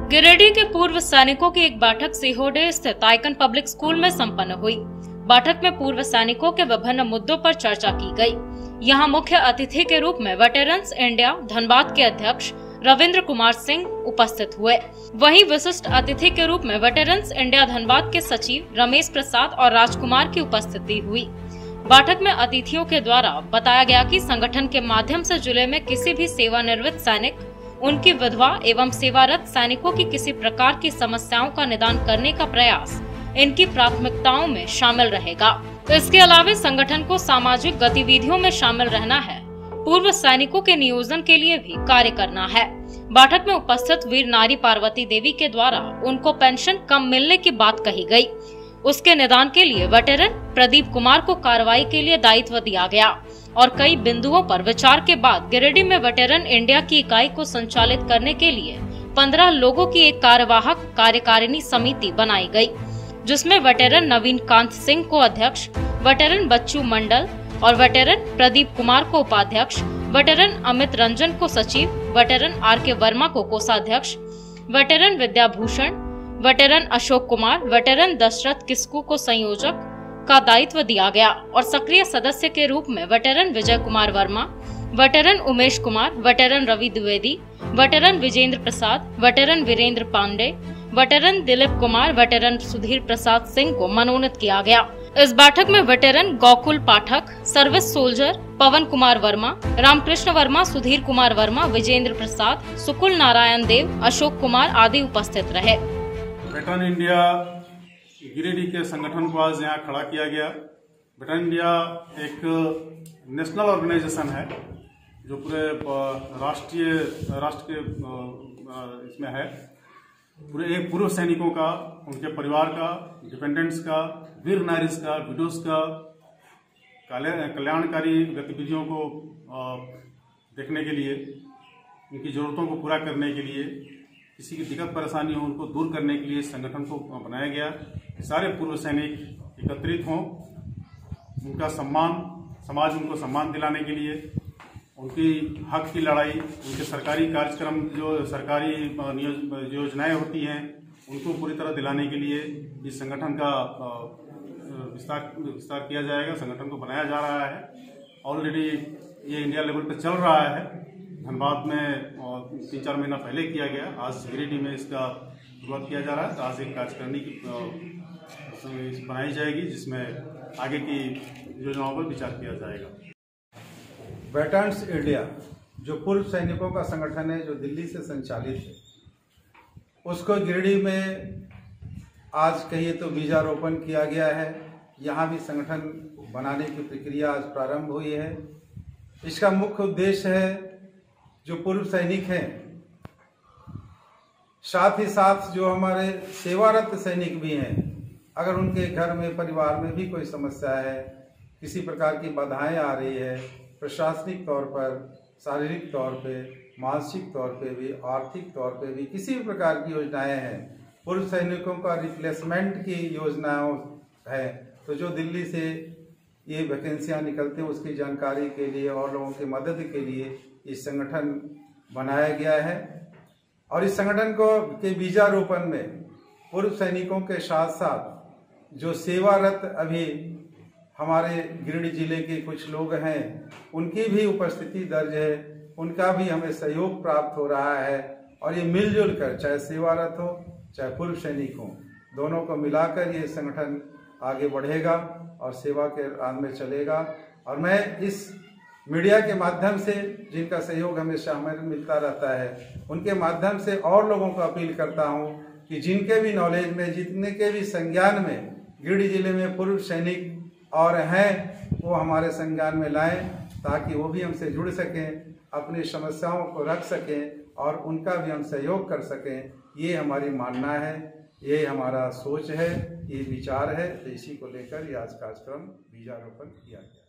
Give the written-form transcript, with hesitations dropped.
गिरिडीह के पूर्व सैनिकों की एक बैठक सीहोर स्थित आइकन पब्लिक स्कूल में संपन्न हुई। बैठक में पूर्व सैनिकों के विभिन्न मुद्दों पर चर्चा की गई। यहां मुख्य अतिथि के रूप में वेटरन्स इंडिया धनबाद के अध्यक्ष रविंद्र कुमार सिंह उपस्थित हुए। वहीं विशिष्ट अतिथि के रूप में वेटरन्स इंडिया धनबाद के सचिव रमेश प्रसाद और राजकुमार की उपस्थिति हुई। बैठक में अतिथियों के द्वारा बताया गया कि संगठन के माध्यम से जिले में किसी भी सेवानिवृत्त सैनिक, उनकी विधवा एवं सेवारत सैनिकों की किसी प्रकार की समस्याओं का निदान करने का प्रयास इनकी प्राथमिकताओं में शामिल रहेगा। इसके अलावा संगठन को सामाजिक गतिविधियों में शामिल रहना है, पूर्व सैनिकों के नियोजन के लिए भी कार्य करना है। बैठक में उपस्थित वीर नारी पार्वती देवी के द्वारा उनको पेंशन कम मिलने की बात कही गई। उसके निदान के लिए वेटरन प्रदीप कुमार को कार्रवाई के लिए दायित्व दिया गया और कई बिंदुओं पर विचार के बाद गिरिडीह में वेटरन इंडिया की इकाई को संचालित करने के लिए 15 लोगों की एक कार्यवाहक कार्यकारिणी समिति बनाई गई, जिसमें वेटरन नवीन कांत सिंह को अध्यक्ष, वेटरन बच्चू मंडल और वेटरन प्रदीप कुमार को उपाध्यक्ष, वेटरन अमित रंजन को सचिव, वेटरन आर.के. वर्मा को कोषाध्यक्ष, veteran Vidyabhushan, veteran Ashok Kumar, veteran Dashrath Kisku को संयोजक का दायित्व दिया गया और सक्रिय सदस्य के रूप में veteran Vijay Kumar Verma, veteran Umesh Kumar, veteran Ravi Dwivedi, veteran Vijendra Prasad, veteran Virendra Pandey, veteran Dilip Kumar, veteran Sudhir Prasad Singh को मनोनीत किया गया। इस बैठक में veteran Gokul Pathak, service soldier Pawan Kumar Verma, Ramkrishna Verma, Sudhir Kumar Verma, Vijendra Prasad, Sukul Narayan Dev, Ashok Kumar आदि उपस्थित रहे। वेटरन इंडिया गिरिडीह के संगठन को आज यहाँ खड़ा किया गया। वेटरन इंडिया एक नेशनल ऑर्गेनाइजेशन है जो पूरे राष्ट्र के इसमें है। पूरे एक पूर्व सैनिकों का, उनके परिवार का, डिपेंडेंट्स का, वीर नारीज का, विडोज का कल्याणकारी गतिविधियों को देखने के लिए, उनकी जरूरतों को पूरा करने के लिए, किसी की दिक्कत परेशानी हो उनको दूर करने के लिए संगठन को बनाया गया। सारे पूर्व सैनिक एकत्रित हों, उनका सम्मान, समाज उनको सम्मान दिलाने के लिए, उनकी हक की लड़ाई, उनके सरकारी कार्यक्रम, जो सरकारी योजनाएं होती हैं, उनको पूरी तरह दिलाने के लिए इस संगठन का विस्तार किया जाएगा। संगठन को बनाया जा रहा है। ऑलरेडी ये इंडिया लेवल पर चल रहा है। धनबाद में 3-4 महीना पहले किया गया। आज गिरिडीह में इसका शुरुआत किया जा रहा है। तो आज एक कार्यकारिणी बनाई जाएगी जिसमें आगे की योजनाओं पर विचार किया जाएगा। वेटरन्स इंडिया जो पूर्व सैनिकों का संगठन है, जो दिल्ली से संचालित है, उसको गिरिडीह में आज कहिए तो बीजारोपण किया गया है। यहाँ भी संगठन बनाने की प्रक्रिया आज प्रारंभ हुई है। इसका मुख्य उद्देश्य है जो पूर्व सैनिक हैं, साथ ही साथ जो हमारे सेवारत सैनिक भी हैं, अगर उनके घर में, परिवार में भी कोई समस्या है, किसी प्रकार की बाधाएं आ रही है, प्रशासनिक तौर पर, शारीरिक तौर पे, मानसिक तौर पे भी, आर्थिक तौर पे भी किसी भी प्रकार की योजनाएं हैं, पूर्व सैनिकों का रिप्लेसमेंट की योजनाएं है, तो जो दिल्ली से ये वैकेंसियां निकलती हैं उसकी जानकारी के लिए और लोगों की मदद के लिए इस संगठन बनाया गया है। और इस संगठन को के बीजारोपण में पूर्व सैनिकों के साथ साथ जो सेवारत अभी हमारे गिरिडीह जिले के कुछ लोग हैं, उनकी भी उपस्थिति दर्ज है। उनका भी हमें सहयोग प्राप्त हो रहा है और ये मिलजुल कर, चाहे सेवारत हो चाहे पूर्व सैनिक हो, दोनों को मिलाकर ये संगठन आगे बढ़ेगा और सेवा के राह में चलेगा। और मैं इस मीडिया के माध्यम से, जिनका सहयोग हमेशा हमें मिलता रहता है, उनके माध्यम से और लोगों को अपील करता हूं कि जिनके भी नॉलेज में, जितने के भी संज्ञान में गिरिडीह जिले में पूर्व सैनिक और हैं, वो हमारे संज्ञान में लाएं ताकि वो भी हमसे जुड़ सकें, अपनी समस्याओं को रख सकें और उनका भी हम सहयोग कर सकें। ये हमारी मानना है, ये हमारा सोच है, ये विचार है। तो इसी को लेकर ये आज कार्यक्रम बीजारोपण किया गया।